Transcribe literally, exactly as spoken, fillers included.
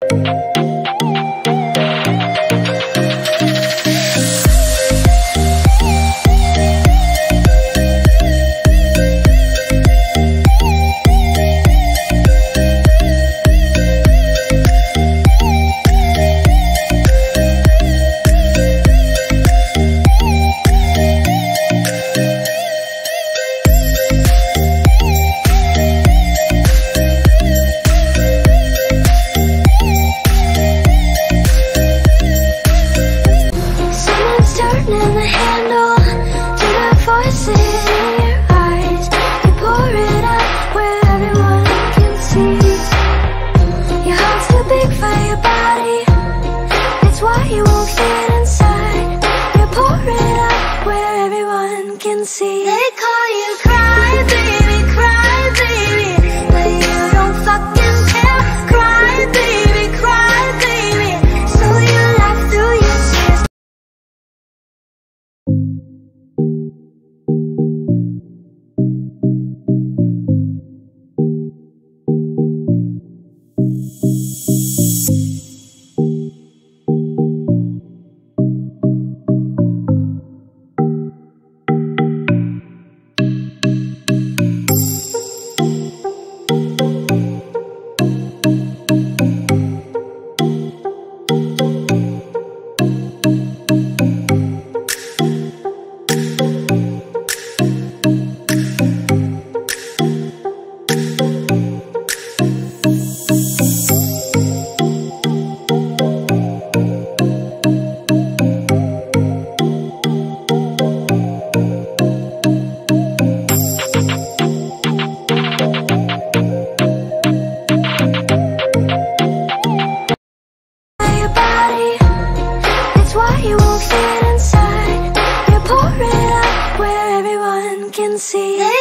See, they call you Crybaby, Crybaby, but you don't fucking care. Crybaby, Crybaby, so you laugh through your tears. You won't fit inside. You pour it up where everyone can see.